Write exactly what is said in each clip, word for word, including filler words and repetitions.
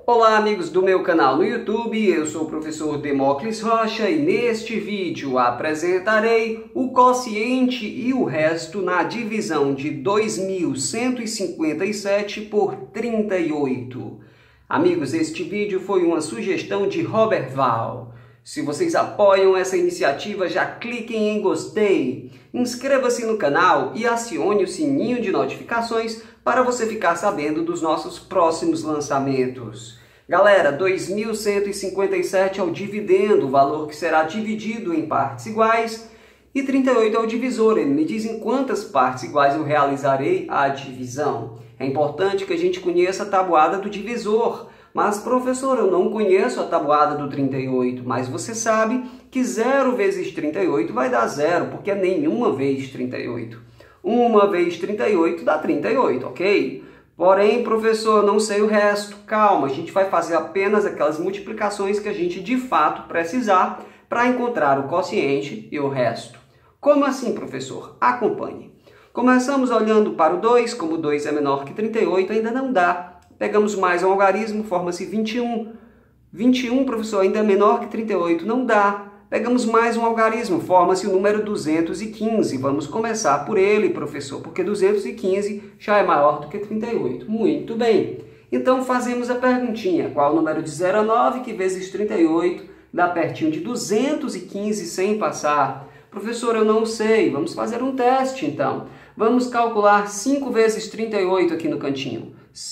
Olá amigos do meu canal no YouTube, eu sou o professor Demócles Rocha e neste vídeo apresentarei o quociente e o resto na divisão de dois mil cento e cinquenta e sete por trinta e oito. Amigos, este vídeo foi uma sugestão de Robert Val. Se vocês apoiam essa iniciativa, já cliquem em gostei, inscreva-se no canal e acione o sininho de notificações para você ficar sabendo dos nossos próximos lançamentos. Galera, dois mil cento e cinquenta e sete é o dividendo, o valor que será dividido em partes iguais, e trinta e oito é o divisor. Ele me diz em quantas partes iguais eu realizarei a divisão. É importante que a gente conheça a tabuada do divisor. Mas, professor, eu não conheço a tabuada do trinta e oito, mas você sabe que zero vezes trinta e oito vai dar zero, porque é nenhuma vez trinta e oito. uma vezes trinta e oito dá trinta e oito, ok? Porém, professor, eu não sei o resto. Calma, a gente vai fazer apenas aquelas multiplicações que a gente de fato precisar para encontrar o quociente e o resto. Como assim, professor? Acompanhe. Começamos olhando para o dois, como dois é menor que trinta e oito, ainda não dá. Pegamos mais um algarismo, forma-se vinte e um. vinte e um, professor, ainda é menor que trinta e oito, não dá. Pegamos mais um algarismo, forma-se o número duzentos e quinze. Vamos começar por ele, professor, porque duzentos e quinze já é maior do que trinta e oito. Muito bem. Então fazemos a perguntinha. Qual o número de zero a nove que vezes trinta e oito dá pertinho de duzentos e quinze sem passar? Professor, eu não sei. Vamos fazer um teste, então. Vamos calcular cinco vezes trinta e oito aqui no cantinho.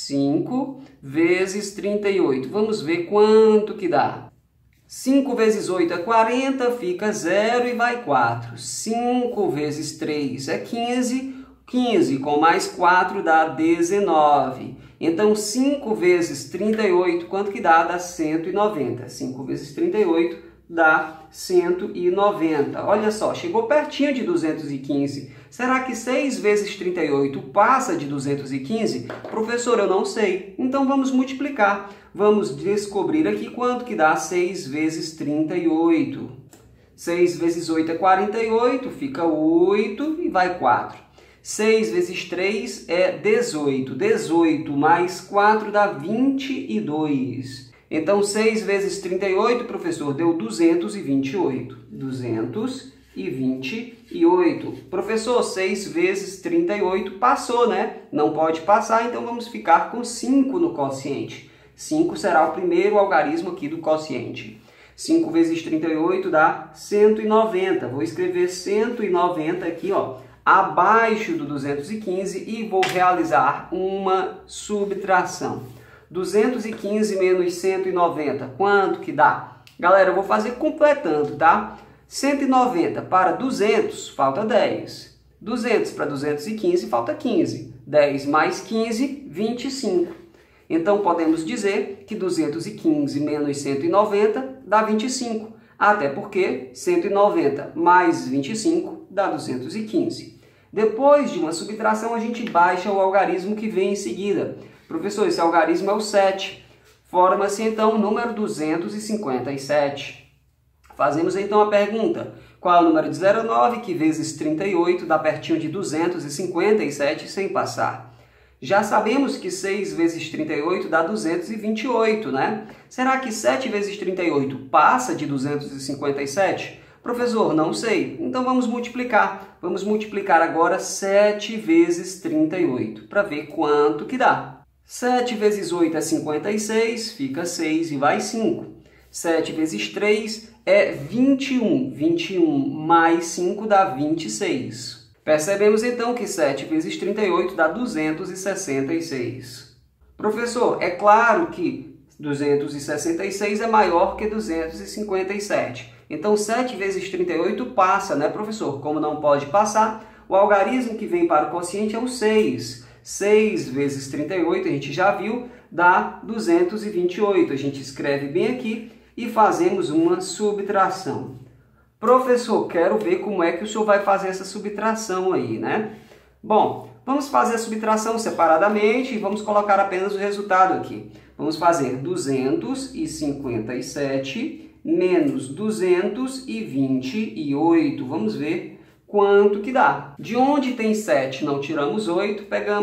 cinco vezes trinta e oito. Vamos ver quanto que dá. cinco vezes oito é quarenta, fica zero e vai quatro. cinco vezes três é quinze. quinze com mais quatro dá dezenove. Então, cinco vezes trinta e oito, quanto que dá? Dá cento e noventa. cinco vezes trinta e oito dá cento e noventa. Olha só, chegou pertinho de duzentos e quinze. Será que seis vezes trinta e oito passa de duzentos e quinze? Professor, eu não sei. Então vamos multiplicar. Vamos descobrir aqui quanto que dá seis vezes trinta e oito. seis vezes oito é quarenta e oito, fica oito e vai quatro. seis vezes três é dezoito. dezoito mais quatro dá vinte e dois. Então, seis vezes trinta e oito, professor, deu duzentos e vinte e oito. duzentos e vinte e oito. Professor, seis vezes trinta e oito passou, né? Não pode passar, então vamos ficar com cinco no quociente. cinco será o primeiro algarismo aqui do quociente. cinco vezes trinta e oito dá cento e noventa. Vou escrever cento e noventa aqui, ó, abaixo do duzentos e quinze e vou realizar uma subtração. duzentos e quinze menos cento e noventa, quanto que dá? Galera, eu vou fazer completando, tá? cento e noventa para duzentos, falta dez. duzentos para duzentos e quinze, falta quinze. dez mais quinze, vinte e cinco. Então, podemos dizer que duzentos e quinze menos cento e noventa dá vinte e cinco. Até porque cento e noventa mais vinte e cinco dá duzentos e quinze. Depois de uma subtração, a gente baixa o algarismo que vem em seguida. Professor, esse algarismo é o sete. Forma-se, então, o número duzentos e cinquenta e sete. Fazemos, então, a pergunta. Qual é o número de zero a nove que vezes trinta e oito dá pertinho de duzentos e cinquenta e sete sem passar? Já sabemos que seis vezes trinta e oito dá duzentos e vinte e oito, né? Será que sete vezes trinta e oito passa de duzentos e cinquenta e sete? Professor, não sei. Então, vamos multiplicar. Vamos multiplicar agora sete vezes trinta e oito para ver quanto que dá. sete vezes oito é cinquenta e seis, fica seis e vai cinco. sete vezes três é vinte e um. vinte e um mais cinco dá vinte e seis. Percebemos então que sete vezes trinta e oito dá duzentos e sessenta e seis. Professor, é claro que duzentos e sessenta e seis é maior que duzentos e cinquenta e sete. Então, sete vezes trinta e oito passa, né, professor? Como não pode passar, o algarismo que vem para o quociente é o seis. seis vezes trinta e oito, a gente já viu, dá duzentos e vinte e oito. A gente escreve bem aqui e fazemos uma subtração. Professor, quero ver como é que o senhor vai fazer essa subtração aí, né? Bom, vamos fazer a subtração separadamente e vamos colocar apenas o resultado aqui. Vamos fazer duzentos e cinquenta e sete menos duzentos e vinte e oito. Vamos ver quanto que dá. De onde tem sete, não tiramos oito, pegamos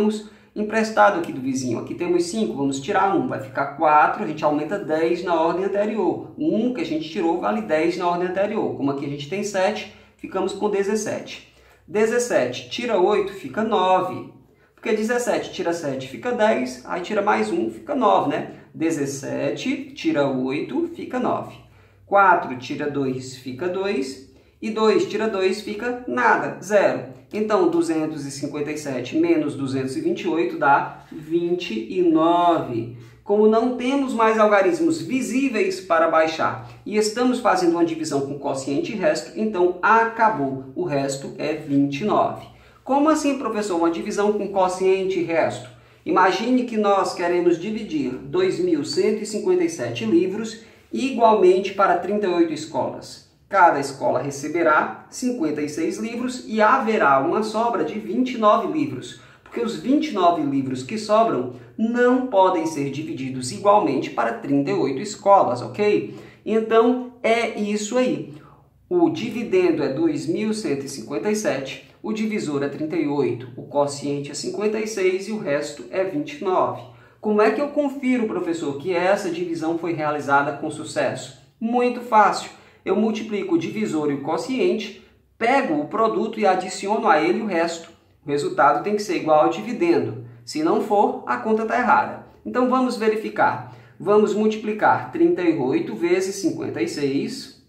emprestado aqui do vizinho. Aqui temos cinco, vamos tirar um, vai ficar quatro, a gente aumenta dez na ordem anterior. um que a gente tirou vale dez na ordem anterior. Como aqui a gente tem sete, ficamos com dezessete. dezessete tira oito, fica nove. Porque dezessete tira sete, fica dez, aí tira mais um, fica nove, né? dezessete tira oito, fica nove. quatro tira dois, fica dois. E dois tira dois, fica nada, zero. Então, duzentos e cinquenta e sete menos duzentos e vinte e oito dá vinte e nove. Como não temos mais algarismos visíveis para baixar e estamos fazendo uma divisão com quociente e resto, então acabou. O resto é vinte e nove. Como assim, professor, uma divisão com quociente e resto? Imagine que nós queremos dividir dois mil cento e cinquenta e sete livros igualmente para trinta e oito escolas. Cada escola receberá cinquenta e seis livros e haverá uma sobra de vinte e nove livros, porque os vinte e nove livros que sobram não podem ser divididos igualmente para trinta e oito escolas, ok? Então, é isso aí. O dividendo é dois mil cento e cinquenta e sete, o divisor é trinta e oito, o quociente é cinquenta e seis e o resto é vinte e nove. Como é que eu confiro, professor, que essa divisão foi realizada com sucesso? Muito fácil. Eu multiplico o divisor e o quociente, pego o produto e adiciono a ele o resto. O resultado tem que ser igual ao dividendo. Se não for, a conta está errada. Então vamos verificar. Vamos multiplicar trinta e oito vezes cinquenta e seis.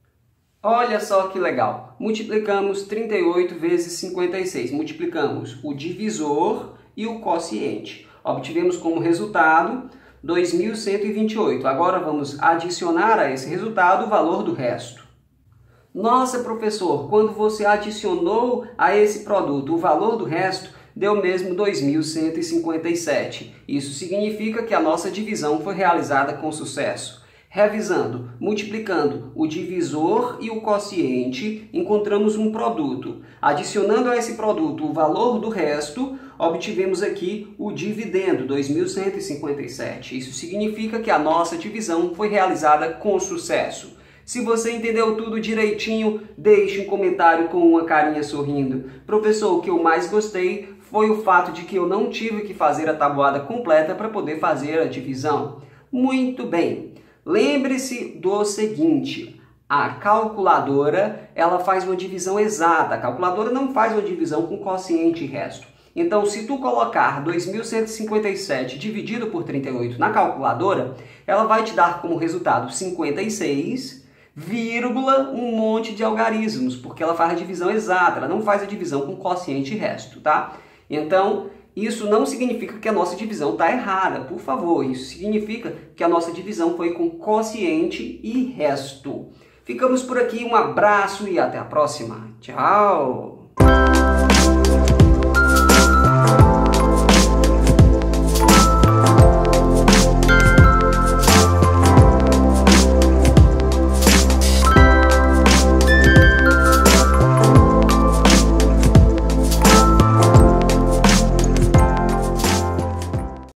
Olha só que legal. Multiplicamos trinta e oito vezes cinquenta e seis. Multiplicamos o divisor e o quociente. Obtivemos como resultado dois mil cento e vinte e oito. Agora vamos adicionar a esse resultado o valor do resto. Nossa, professor, quando você adicionou a esse produto o valor do resto, deu mesmo dois mil cento e cinquenta e sete. Isso significa que a nossa divisão foi realizada com sucesso. Revisando, multiplicando o divisor e o quociente, encontramos um produto. Adicionando a esse produto o valor do resto, obtivemos aqui o dividendo, dois mil cento e cinquenta e sete. Isso significa que a nossa divisão foi realizada com sucesso. Se você entendeu tudo direitinho, deixe um comentário com uma carinha sorrindo. Professor, o que eu mais gostei foi o fato de que eu não tive que fazer a tabuada completa para poder fazer a divisão. Muito bem. Lembre-se do seguinte, a calculadora ela faz uma divisão exata, a calculadora não faz uma divisão com quociente e resto. Então, se tu colocar dois mil cento e cinquenta e sete dividido por trinta e oito na calculadora, ela vai te dar como resultado cinquenta e seis, vírgula, um monte de algarismos, porque ela faz a divisão exata, ela não faz a divisão com quociente e resto, tá? Então, isso não significa que a nossa divisão está errada, por favor. Isso significa que a nossa divisão foi com quociente e resto. Ficamos por aqui, um abraço e até a próxima. Tchau!